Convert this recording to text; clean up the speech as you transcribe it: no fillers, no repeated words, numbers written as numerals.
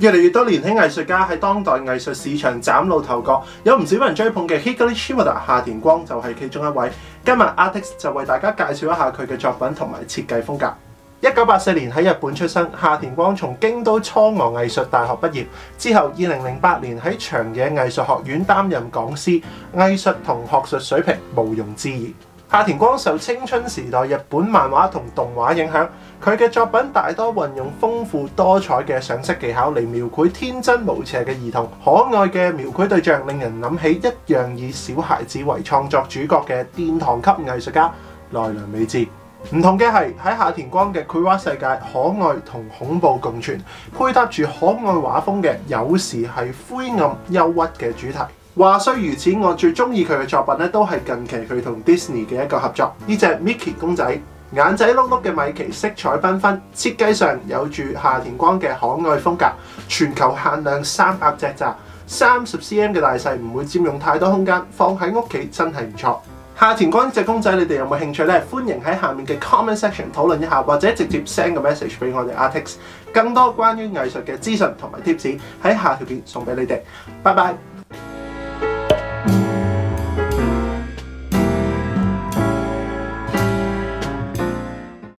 越嚟越多年輕藝術家喺當代藝術市場嶄露頭角，有唔少人追捧嘅 Higari Shimoda 夏田光就係其中一位。今日 Artix 就為大家介紹一下佢嘅作品同埋設計風格。1984年喺日本出生，夏田光從京都初訛藝術大學畢業之後，2008年喺長野藝術學院擔任講師，藝術同學術水平毋庸置疑。夏田光受青春時代日本漫畫同動畫影響，佢嘅作品大多運用豐富多彩嘅上色技巧嚟描繪天真無邪嘅兒童，可愛嘅描繪對象令人諗起一樣以小孩子為創作主角嘅殿堂級藝術家奈良美智。唔同嘅係喺夏田光嘅繪畫世界，可愛同恐怖共存，配搭住可愛畫風嘅有時係灰暗憂鬱嘅主題。話雖如此，我最中意佢嘅作品咧，都係近期佢同 Disney 嘅一個合作。呢隻 Mickey 公仔，眼仔碌碌嘅米奇色彩繽紛，設計上有住夏田光嘅可愛風格。全球限量300隻咋，30cm 嘅大細唔會佔用太多空間，放喺屋企真係唔錯。夏田光呢隻公仔，你哋有冇興趣呢？歡迎喺下面嘅 comment section 討論一下，或者直接 send 個 message 俾我哋 Artix。更多關於藝術嘅資訊同埋貼士喺下條片送俾你哋。拜拜。